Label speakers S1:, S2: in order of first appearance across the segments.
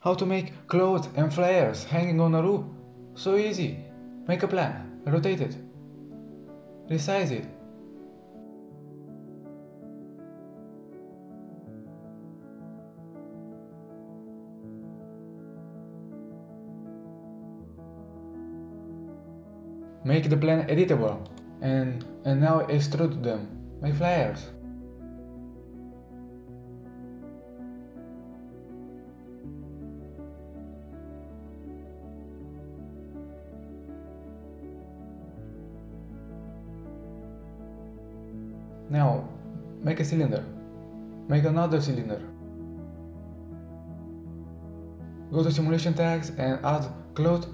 S1: How to make clothes and flares hanging on a roof. So easy. Make a plan, rotate it, resize it. Make the plan editable and now extrude them. Make flares. Now, make a cylinder. Make another cylinder. Go to simulation tags and add cloth.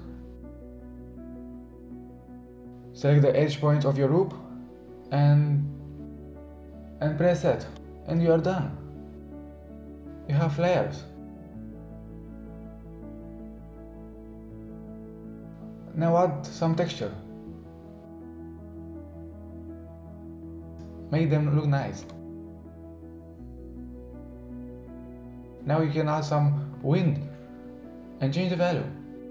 S1: Select the edge point of your roof and press set, and you are done. You have flares. Now add some texture. Make them look nice. Now you can add some wind and change the value.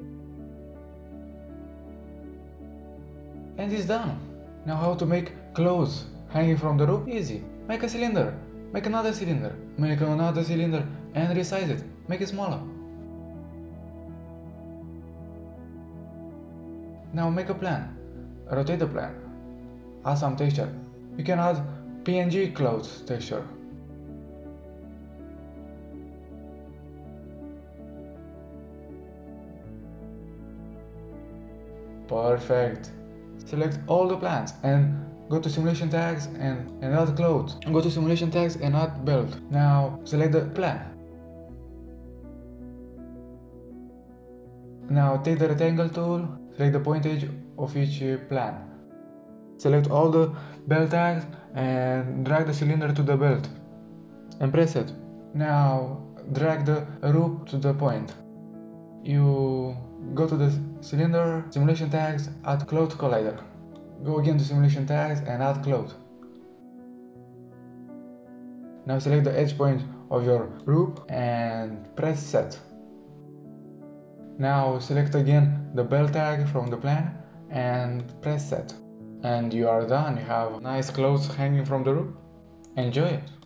S1: And it's done. Now how to make clothes hanging from the roof? Easy. Make a cylinder. Make another cylinder. Make another cylinder and resize it. Make it smaller. Now make a plan. Rotate the plan. Add some texture. You can add PNG clothes texture. Perfect. Select all the plans and go to simulation tags and add clothes. Go to simulation tags and add belt. Now select the plan. Now take the rectangle tool, select the point edge of each plan. Select all the belt tags and drag the cylinder to the belt and press it. Now drag the roof to the point. You go to the cylinder, simulation tags, add cloth collider. Go again to simulation tags and add cloth. Now select the edge point of your roof and press set. Now select again the belt tag from the plan and press set. And you are done. You have nice clothes hanging from the roof. Enjoy it.